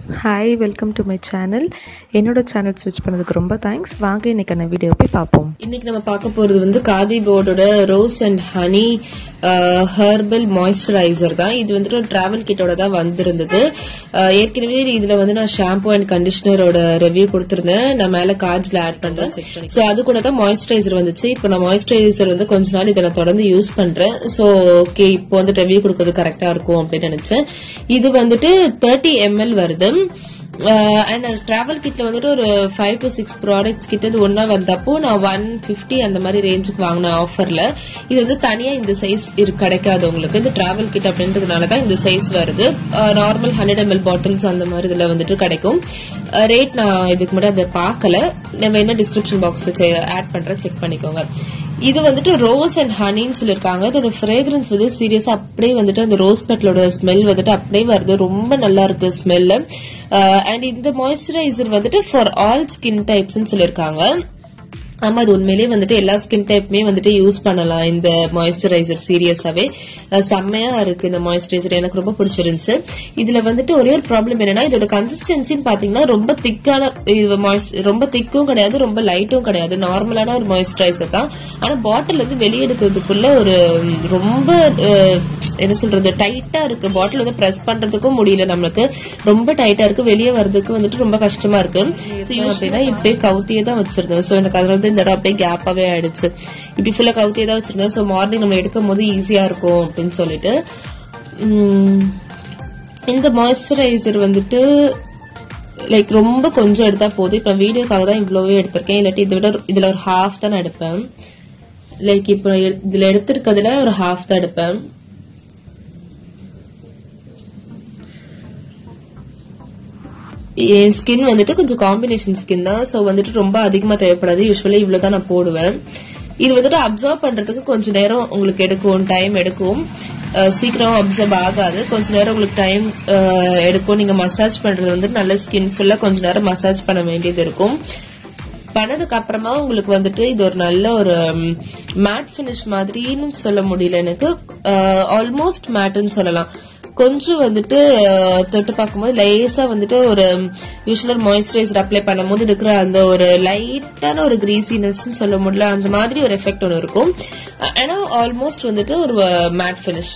Hi, welcome to my channel. என்னோட channel ஸ்விட்ச் பண்ணதுக்கு ரொம்ப தேங்க்ஸ். வாங்க இன்னைக்கான வீடியோ போய் பார்ப்போம். இன்னைக்கு நம்ம பார்க்க போறது வந்து காதி போர்டோட rose and honey herbal moisturiser தான். இது வந்துட்டு ஒரு டிராவல் கிட்டோட தான் வந்திருந்தது. ஏற்கனவே இதுல வந்து நான் ஷாம்பு அண்ட் கண்டிஷனரோட ரிவ்யூ கொடுத்திருந்தேன். நான் மேல கார்ட்ஸ்ல ஆட் பண்றேன். சோ அது கூட தான் மாய்ஸ்சரைசர் வந்துச்சு. இப்போ நான் மாய்ஸ்சரைசர் வந்து கொஞ்ச நாள் இதை நான் தொடர்ந்து யூஸ் பண்றேன். சோ ஓகே, இப்போ வந்து ரிவ்யூ கொடுக்கறது கரெக்டா இருக்கும் அப்படின்னு நினைச்சேன். இது வந்துட்டு 30 ml வருது. அண்ட் டிராவல் கிட்ல வந்துட்டு ஒரு 5 to 6 ப்ராடக்ட்ஸ் கிட்ட இது ஒன்னா வந்தப்போ நான் 150 அந்த மாதிரி ரேஞ்சுக்கு வாங்கின ஆஃபர்ல. இது வந்து தனியா இந்த சைஸ் கிடைக்காது உங்களுக்கு. இந்த டிராவல் கிட் அப்படின்றதுனாலதான் இந்த சைஸ் வருது. நார்மல் 100 ml பாட்டில்ஸ் அந்த மாதிரி இதுல வந்துட்டு கிடைக்கும். ரேட் நான் இதுக்கு முன்னாடி அதை பார்க்கல. நம்ம என்ன டிஸ்கிரிப்ஷன் பாக்ஸ்ல ஆட் பண்றேன், செக் பண்ணிக்கோங்க. இது வந்துட்டு ரோஸ் அண்ட் ஹனின்னு சொல்லிருக்காங்க. இதோட ஃப்ரேக்ரன்ஸ் வந்து சீரியஸா அப்படியே வந்துட்டு அந்த ரோஸ் பெட்டலோட ஸ்மெல் வந்துட்டு அப்படியே வருது. ரொம்ப நல்லா இருக்கு ஸ்மெல். அண்ட் இந்த மாய்ஸ்சரைசர் வந்துட்டு ஃபார் ஆல் ஸ்கின் டைப்ஸ் சொல்லிருக்காங்க. ஆமா, அது உண்மையிலேயே வந்துட்டு எல்லா ஸ்கின் டைப்புமே வந்துட்டு யூஸ் பண்ணலாம். இந்த மாய்ஸ்சரைசர் சீரியஸாவே செம்மையா இருக்கு. இந்த மாய்ஸ்சரைசர் எனக்கு ரொம்ப பிடிச்சிருந்துச்சு. இதுல வந்துட்டு ஒரே ஒரு ப்ராப்ளம் என்னன்னா, இதோட கன்சிஸ்டன்சின்னு பாத்தீங்கன்னா ரொம்ப திக்கான, ரொம்ப திக்கும் கிடையாது, ரொம்ப லைட்டும் கிடையாது. நார்மலான ஒரு மாய்ஸ்சரைசர் தான். ஆனா பாட்டில் வந்து வெளியெடுக்கிறதுக்குள்ள ஒரு ரொம்ப என்ன சொல்றது, டைட்டா இருக்கு. பாட்டில் வந்து பிரஸ் பண்றதுக்கும் முடியல நம்மளுக்கு. ரொம்ப டைட்டா இருக்கு. வெளியே வர்றதுக்கு வந்துட்டு ரொம்ப கஷ்டமா இருக்கு. அப்படின்னா இப்படியே கவுத்தியே தான் வச்சிருந்தேன். சோ எனக்கு அதுல வந்து இந்த இடம் அப்படியே கேப்பாவே ஆயிடுச்சு. இப்படி ஃபுல்லா கவுத்தியே தான் வச்சிருந்தேன். சோ மார்னிங் நம்ம எடுக்கும் போது ஈஸியா இருக்கும் அப்படின்னு சொல்லிட்டு இந்த மாய்ஸ்சரைசர் வந்துட்டு லைக் ரொம்ப கொஞ்சம் எடுத்தா போதும். இப்ப வீடியோக்காக தான் இவ்வளவே எடுத்திருக்கேன். இல்லாட்டி இதை விட இதுல ஒரு ஹாஃப் தான் எடுப்பேன். லைக் இப்ப இதுல எடுத்திருக்கிறதுல ஒரு ஹாஃப் தான் எடுப்பேன். என் ஸ்கின் வந்துட்டு கொஞ்சம் காம்பினேஷன் ஸ்கின் தான். சோ வந்துட்டு ரொம்ப அதிகமா தேவைப்படாது. யூஸ்வலி இவ்வளவுதான் நான் போடுவேன். இது வந்துட்டு அப்சர்வ் பண்றதுக்கு கொஞ்சம் நேரம் உங்களுக்கு எடுக்கும், டைம் எடுக்கும். சீக்கிரம் அப்சர்வ் ஆகாது. கொஞ்ச நேரம் உங்களுக்கு டைம் எடுக்கும். நீங்க மசாஜ் பண்றது வந்து நல்ல ஸ்கின் ஃபுல்லா கொஞ்ச நேரம் மசாஜ் பண்ண வேண்டியது இருக்கும். பண்ணதுக்கு அப்புறமா உங்களுக்கு வந்துட்டு இது ஒரு நல்ல ஒரு மேட் பினிஷ் மாதிரின்னு சொல்ல முடியல எனக்கு. ஆல்மோஸ்ட் மேட்னு சொல்லலாம். கொஞ்சம் வந்துட்டு தொட்டு பார்க்கும்போது லேசா வந்துட்டு ஒரு யூஸ்வலர் மாய்ஸ்சரைசர் அப்ளை பண்ணும் போது இருக்கிற அந்த ஒரு லைட்டான ஒரு கிரீசினஸ் சொல்ல முடியல, அந்த மாதிரி ஒரு எஃபெக்ட் ஒன்று இருக்கும். ஆனா ஆல்மோஸ்ட் வந்துட்டு ஒரு மேட் பினிஷ்.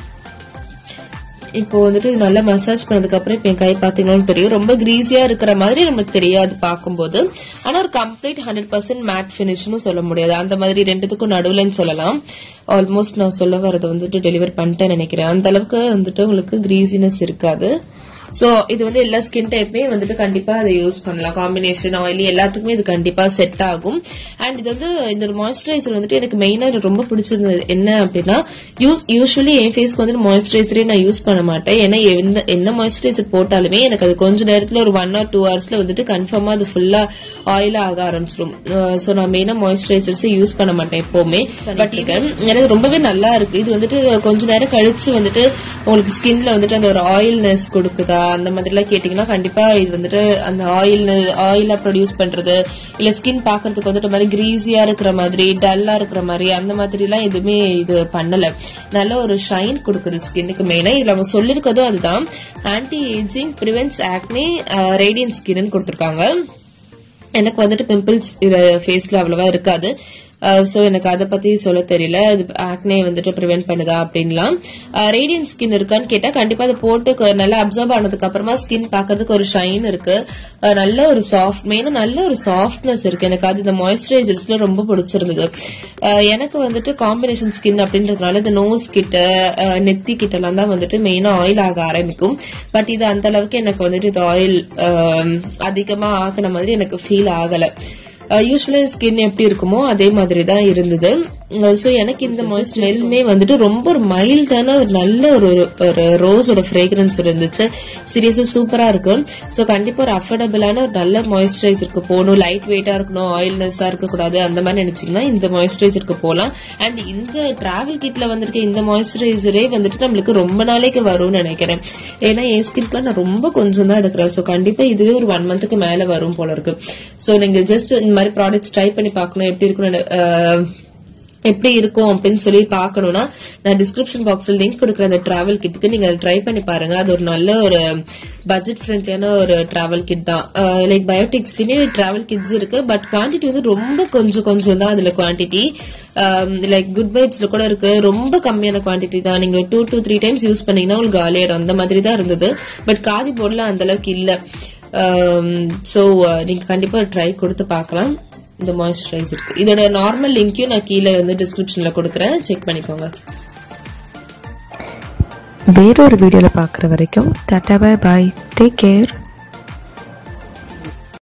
இப்போ வந்துட்டு நல்லா மசாஜ் பண்ணதுக்கு அப்புறம் இப்ப என் கை பாத்தீங்கன்னா தெரியும், ரொம்ப கிரீஸியா இருக்கிற மாதிரி நமக்கு தெரியாது பார்க்கும்போது. ஆனா ஒரு கம்ப்ளீட் 100% மேட் பினிஷ்னு சொல்ல முடியாது. அந்த மாதிரி ரெண்டுத்துக்கும் நடுவுலன்னு சொல்லலாம். ஆல்மோஸ்ட் நான் சொல்ல வரதை வந்துட்டு டெலிவர் பண்ணிட்டேன்னு நினைக்கிறேன். அந்த அளவுக்கு வந்துட்டு உங்களுக்கு கிரீசினஸ் இருக்காது. சோ இது வந்து எல்லா ஸ்கின் டைப்புமே வந்துட்டு கண்டிப்பா அதை யூஸ் பண்ணலாம். காம்பினேஷன் ஆயிலி எல்லாத்துக்குமே இது கண்டிப்பா செட் ஆகும். அண்ட் இது வந்து இந்த மாய்ஸ்சரைசர் வந்துட்டு எனக்கு மெயினா ரொம்ப பிடிச்சிருந்தது என்ன அப்படின்னா, யூஸ்வலி என் ஃபேஸ்க்கு வந்து மாய்ஸ்சரைசரே நான் யூஸ் பண்ண மாட்டேன். ஏன்னா என்ன மாய்ஸ்சரைசர் போட்டாலுமே எனக்கு அது கொஞ்ச நேரத்துல ஒரு 1 or 2 hours வந்துட்டு கன்ஃபார்மா அது ஃபுல்லா ஆயிலா ஆக ஆரம்பிச்சிடும். சோ நான் மெயினா மாய்ஸ்சரைசர்ஸ் யூஸ் பண்ண மாட்டேன் எப்பவுமே. பட் எனக்கு ரொம்பவே நல்லா இருக்கு. இது வந்துட்டு கொஞ்ச நேரம் கழிச்சு வந்துட்டு உங்களுக்கு ஸ்கின்ல வந்துட்டு அந்த ஒரு ஆயில்னஸ் கொடுக்குதா அந்த மாதிரி எல்லாம் கேட்டீங்கன்னா கண்டிப்பா இது வந்துட்டு அந்த ஆயிலா ப்ரொடியூஸ் பண்றது, இல்ல ஸ்கின் பாக்குறதுக்கு வந்துட்டு மாதிரி கிரீஸியா இருக்கிற மாதிரி, டல்லா இருக்கிற மாதிரி அந்த மாதிரி எல்லாம் எதுவுமே இது பண்ணல. நல்ல ஒரு ஷைன் கொடுக்குது ஸ்கின்னுக்கு. மெயினா இதுல அவங்க சொல்லிருக்கதும் அதுதான், anti ageing, prevents acne, radiant ஸ்கின்னு கொடுத்திருக்காங்க. எனக்கு வந்துட்டு பிம்பிள்ஸ் ஃபேஸ்ல அவ்வளவா இருக்காது. சோ எனக்கு அதை பத்தி சொல்ல தெரியல. இது ஆக்னே வந்துட்டு பிரிவென்ட் பண்ணுதா அப்படின்லாம். ரேடியன்ட் ஸ்கின் இருக்கான்னு கேட்டா கண்டிப்பா அதை போட்டு நல்லா அப்சர்வ் ஆனதுக்கு அப்புறமா ஸ்கின் பாக்குறதுக்கு ஒரு ஷைன் இருக்கு. நல்ல ஒரு சாஃப்ட், மெயினா நல்ல ஒரு சாஃப்ட்னஸ் இருக்கு. எனக்கு அது இந்த மாய்ஸ்சரைசர்ஸ்ல ரொம்ப பிடிச்சிருந்தது. எனக்கு வந்துட்டு காம்பினேஷன் ஸ்கின் அப்படின்றதுனால இந்த நோஸ் கிட்ட, நெத்தி கிட்ட எல்லாம் தான் வந்துட்டு மெயினா ஆயில் ஆக ஆரம்பிக்கும். பட் இது அந்த அளவுக்கு எனக்கு வந்துட்டு இது ஆயில் அதிகமா ஆக்கின மாதிரி எனக்கு ஃபீல் ஆகல. யூஸ்வலா ஸ்கின் எப்படி இருக்குமோ அதே மாதிரி தான் இருந்தது. சோ எனக்கு இந்த ஸ்மெல்லுமே வந்துட்டு ரொம்ப ஒரு மைல்டான ஒரு நல்ல ஒரு ரோஸோட ஃப்ரேக்ரன்ஸ் இருந்துச்சு. சீரியஸா சூப்பரா இருக்கு. சோ கண்டிப்பா ஒரு அஃபோர்டபிளான ஒரு நல்ல மாய்ஸ்சரைசருக்கு போகணும், லைட் வெயிட்டா இருக்கணும், ஆயில்னஸா இருக்கக்கூடாது அந்த மாதிரி நினைச்சீங்கன்னா இந்த மாய்ஸ்சரைசருக்கு போகலாம். அண்ட் இந்த டிராவல் கிட்ல வந்திருக்க இந்த மாய்ஸ்சரைசரே வந்துட்டு நம்மளுக்கு ரொம்ப நாளைக்கு வரும்னு நினைக்கிறேன். ஏன்னா என் ஸ்கின்க்கு நான் ரொம்ப கொஞ்சம் தான் எடுக்கிறேன். சோ கண்டிப்பா இதுவே ஒரு 1 monthக்கு மேல வரும் போல இருக்கு. சோ நீங்க ஜஸ்ட் இந்த மாதிரி ப்ராடக்ட்ஸ் ட்ரை பண்ணி பார்க்கணும் எப்படி இருக்குன்னு எப்படி இருக்கும் அப்படின்னு சொல்லி பாக்கணும்னா நான் டிஸ்கிரிப்ஷன் பாக்ஸ்ல லிங்க் கொடுக்குற அந்த டிராவல் கிட்டுக்கு நீங்க ட்ரை பண்ணி பாருங்க. அது ஒரு நல்ல ஒரு பட்ஜெட் ஃப்ரெண்ட்லியான ஒரு டிராவல் கிட் தான். லைக் பயோடிக்ஸ்லயுமே டிராவல் கிட்ஸ் இருக்கு, பட் குவான்டிட்டி வந்து ரொம்ப கொஞ்சம் தான் அதுல குவான்டிட்டி. லைக் குட் வைப்ஸ்ல கூட இருக்கு, ரொம்ப கம்மியான குவான்டிட்டி தான். நீங்க 2 to 3 டைம்ஸ் யூஸ் பண்ணீங்கன்னா உங்களுக்கு காலியாயிடும், அந்த மாதிரி தான் இருந்தது. பட் காதி போர்டுல அந்த அளவுக்கு இல்ல. சோ நீங்க கண்டிப்பா ட்ரை கொடுத்து பார்க்கலாம். இந்த மாய்ஸ்சரைசர் இருக்கு, இதோட நார்மல் லிங்கையும் நான் கீழே வந்து டிஸ்கிரிப்ஷன்ல கொடுக்குறேன், செக் பண்ணிக்கோங்க. வேறொரு வீடியோல பாக்குற வரைக்கும் tata bye bye, take care.